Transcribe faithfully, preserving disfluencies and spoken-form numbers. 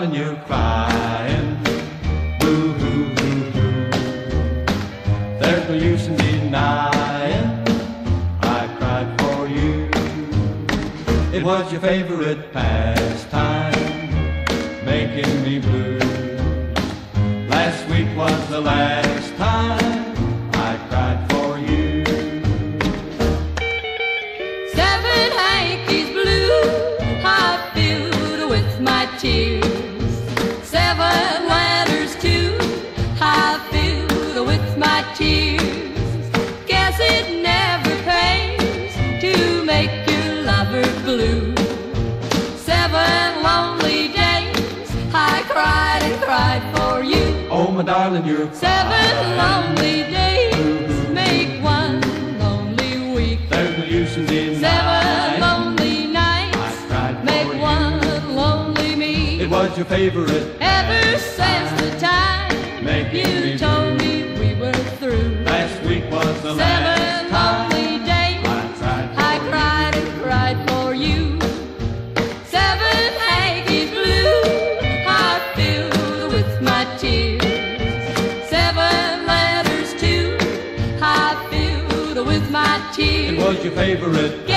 darling, you're crying. Boo hoo hoo hoo. There's no use in denying I cried for you. It was your favorite pastime, making me blue. Last week was the last time I cried for you. Seven hankies blue I filled with my tears. Seven letters too I filled with my tears. Guess it never pays to make your lover blue. Seven lonely days I cried and cried for you. Oh, my darling, you're Seven crying. lonely days make one lonely week. There's no use in denying Seven lonely nights I cried for make you. one lonely me. It was your favorite Ever since the time making you me told blue. me we were through. Last week was the Seven last time lonely days I cried for I cried and cried for you. Seven hankies blue I filled with my tears. Seven letters too I filled with my you. tears. It was your favorite